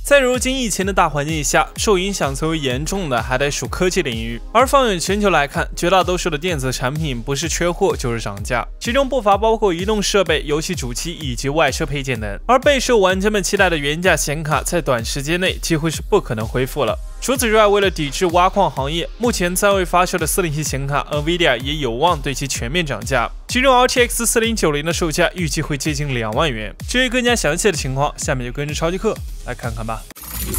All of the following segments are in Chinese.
在如今疫情的大环境下，受影响最为严重的还得属科技领域。而放眼全球来看，绝大多数的电子产品不是缺货就是涨价，其中不乏包括移动设备、游戏主机以及外设配件等。而备受玩家们期待的原价显卡，在短时间内几乎是不可能恢复了。除此之外，为了抵制挖矿行业，目前暂未发售的40系显卡 NVIDIA 也有望对其全面涨价，其中 RTX 4090的售价预计会接近2万元。至于更加详细的情况，下面就跟着超级课来看看吧。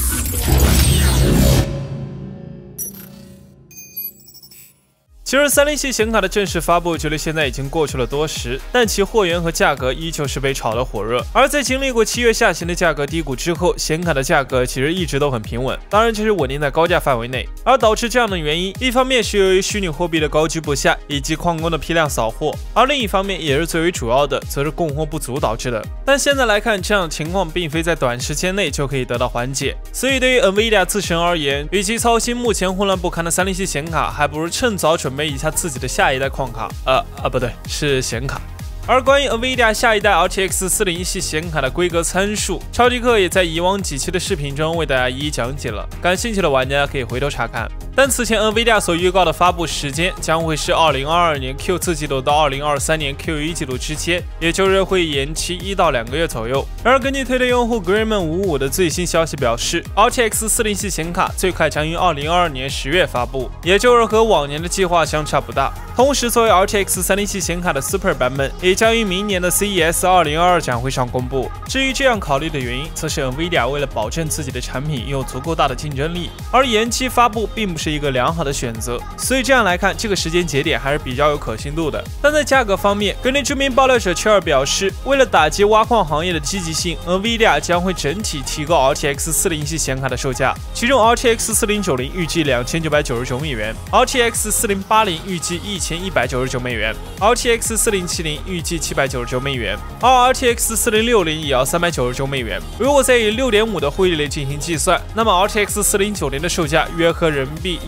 其实30系显卡的正式发布距离现在已经过去了多时，但其货源和价格依旧是被炒得火热。而在经历过7月下行的价格低谷之后，显卡的价格其实一直都很平稳，当然就是稳定在高价范围内。而导致这样的原因，一方面是由于虚拟货币的高居不下，以及矿工的批量扫货，而另一方面也是最为主要的，则是供货不足导致的。但现在来看，这样的情况并非在短时间内就可以得到缓解，所以对于 NVIDIA 自身而言，与其操心目前混乱不堪的30系显卡，还不如趁早准备一下自己的下一代矿卡，不对，是显卡。而关于 NVIDIA 下一代 RTX 40系显卡的规格参数，超级课也在以往几期的视频中为大家一一讲解了，感兴趣的玩家可以回头查看。但此前 NVIDIA 所预告的发布时间将会是2022年 Q4 季度到2023年 Q1 季度之间，也就是会延期1到2个月左右。然而，根据推特用户 Grayman55的最新消息表示 ，RTX 40系显卡最快将于2022年10月发布，也就是和往年的计划相差不大。同时，作为 RTX 30系显卡的 Super 版本，也将于明年的 CES 2022展会上公布。至于这样考虑的原因，则是 NVIDIA 为了保证自己的产品拥有足够大的竞争力，而延期发布并不是一个良好的选择。所以这样来看，这个时间节点还是比较有可信度的。但在价格方面，根据知名爆料者切尔表示，为了打击挖矿行业的积极性 ，NVIDIA 将会整体提高 RTX 40系显卡的售价，其中 RTX 4090预计2999美元 ，RTX 4080预计1199美元 ，RTX 4070预计799美元，而 RTX 4060也要399美元。如果再以 6.5 的汇率进行计算，那么 RTX 4090的售价约合人民币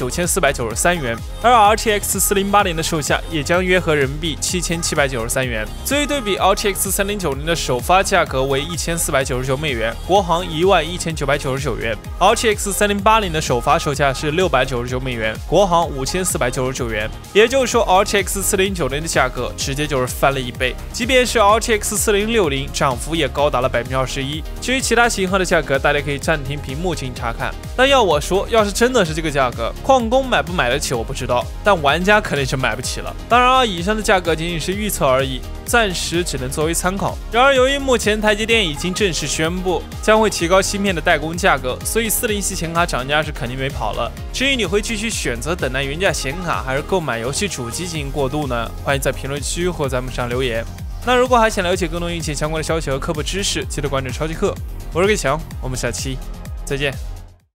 19493元，而 RTX 4080的售价也将约合人民币7793元。作为对比 ，RTX 3090的首发价格为1499美元，国行11999元 ；RTX 3080的首发售价是699美元，国行5499元。也就是说 ，RTX 4090的价格直接就是翻了1倍。即便是 RTX 4060，涨幅也高达了21%。至于其他型号的价格，大家可以暂停屏幕进行查看。但要我说，要是真的是这个价格，矿工买不买得起我不知道，但玩家肯定是买不起了。当然以上的价格仅仅是预测而已，暂时只能作为参考。然而，由于目前台积电已经正式宣布将会提高芯片的代工价格，所以40系显卡涨价是肯定没跑了。至于你会继续选择等待原价显卡，还是购买游戏主机进行过渡呢？欢迎在评论区或咱们上留言。那如果还想了解更多疫情相关的消息和科普知识，记得关注超级课。我是给强，我们下期再见。